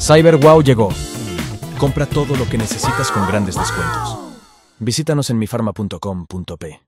CyberWow llegó. Compra todo lo que necesitas con grandes descuentos. Visítanos en mifarma.com.p.